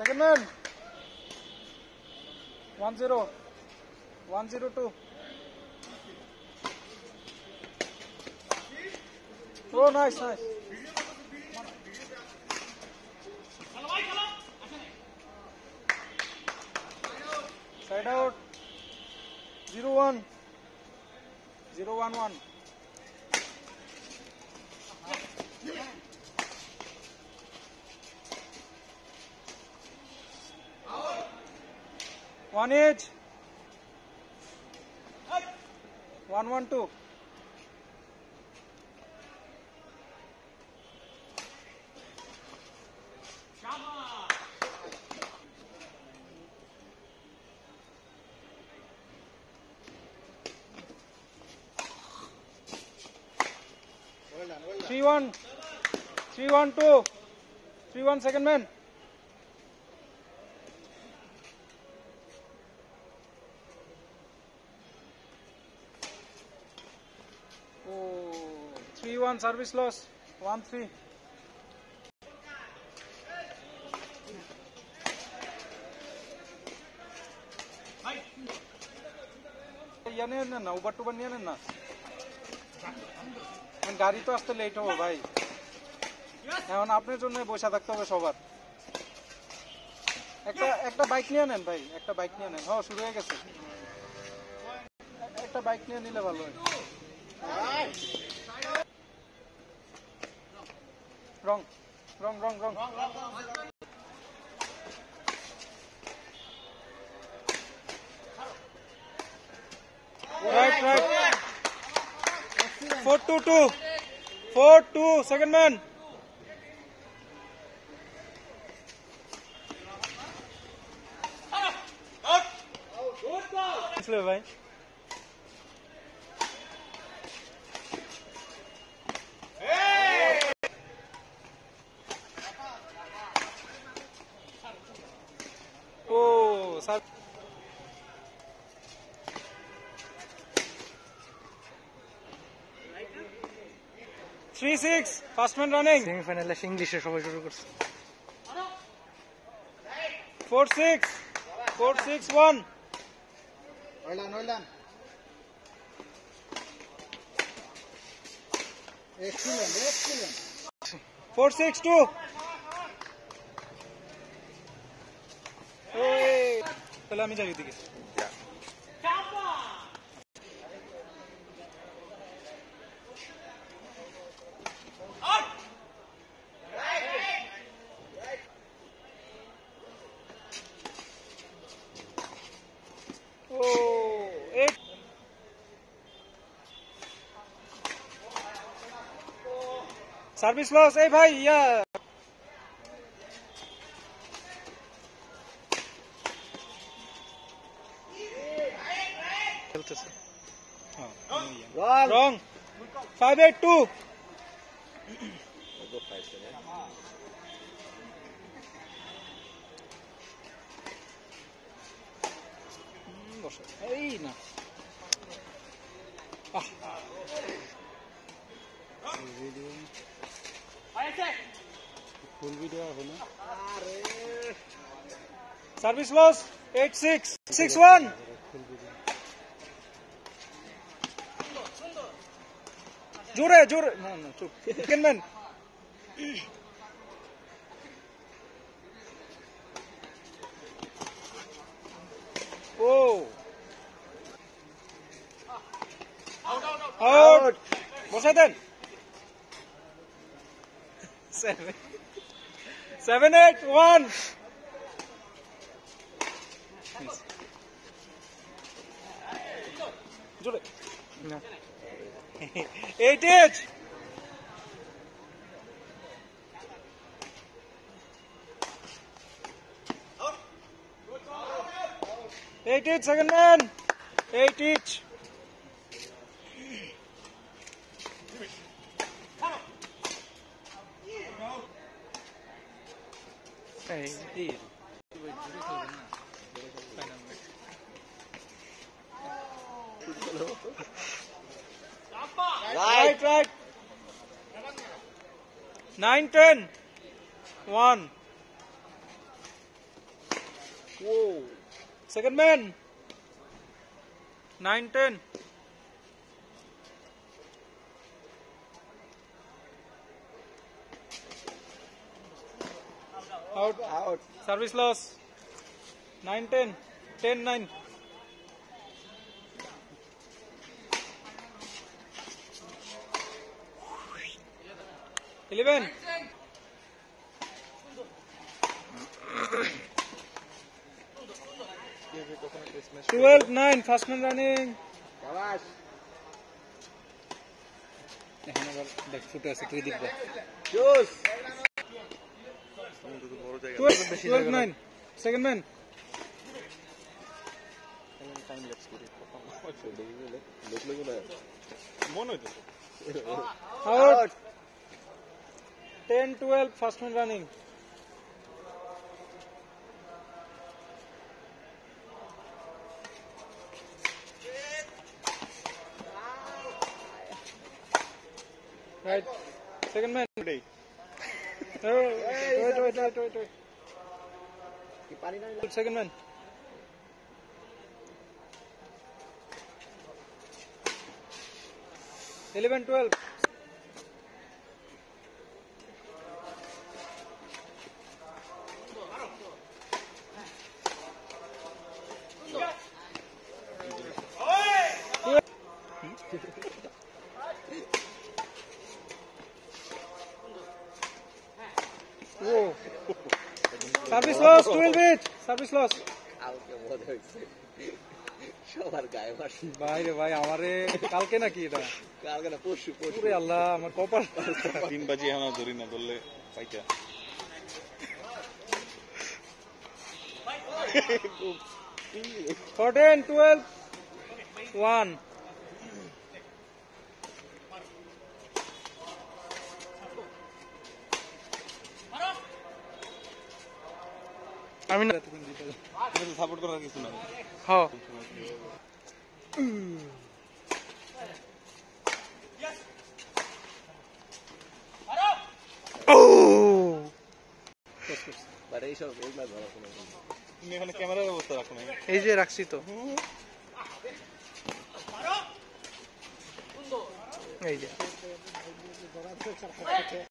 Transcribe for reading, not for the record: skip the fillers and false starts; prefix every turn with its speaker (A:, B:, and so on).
A: Second man. 1-0. 1-0-2. Oh, nice. Side out. 0-1. 0-1-1. One each. 1-1-2.
B: Well done.
A: 3-1. 3-1-2. 3-1 second man. Oh, 3-1 service loss. 1-3. না Uber টুবার নিয়ে নেন না গাড়ি তো আসতে লেট হবো ভাই এখন আপনার জন্য বসে থাকতে হবে সবার একটা বাইক নিয়ে নেন ভাই একটা বাইক নিয়ে নেন হ্যাঁ শুরু হয়ে গেছে একটা বাইক নিয়ে নিলে ভালো হয় রং রং রং রং Right. 4-2-2. 4-2. Second man. Slow, bhai. Oh, sir. 3-6. First man running.
B: Semi-final English সবাই শুরু করছে
A: 4-6. 4-6-1.
B: Well done. Excellent.
A: 4-6-2. তাহলে আমি যাই ওদিকে সার্ভিস লস এই ভাই ইয়া খেলতেছে রং 5-8-2 এই না ফুল ভিডিও হলো সার্ভিস লস 8-6 6-1 জোরে না চুপ কেনমেন ও আউট বসে দেন 7-8-1 জোরে না 8-8 8-8 second man 8-8 Right. 9-10 1 Whoa. Second man. 9-10. Out.
B: Out.
A: Service loss. 9-10. 10-9. Eleven. 12-9. First man running.
B: Shabash.
A: এখন আবার ব্যাক ফুটে আছে কি দেখব
B: জোস
A: 12-9. Second man.
B: টাইম ল্যাপস করি মনে হইতো
A: Out. 10-12. First man running. Right. Second man. Oh, wait.
B: কি পারি না
A: Second man. Eleven, 12. Whoa. Service loss, 12 bit. Service loss.
B: কালকে মজা হইছে সবার গায়ে মারছি
A: ভাই রে ভাই আমারে কালকে নাকি এটা
B: কালকে না পরশু
A: ওরে আল্লাহ আমার কপাল
C: 3 বাজি এখন আর ধরি না ধরলে পাইতা
A: 14-12-1. আমি না
C: সাপোর্ট করার কিছু না
A: হ্যাঁ
B: বাট এইসব এগুলা ধরা কোনো
C: তুমি এখানে ক্যামেরার অবস্থা রাখো না
A: এই যে রাখছি তো এই যে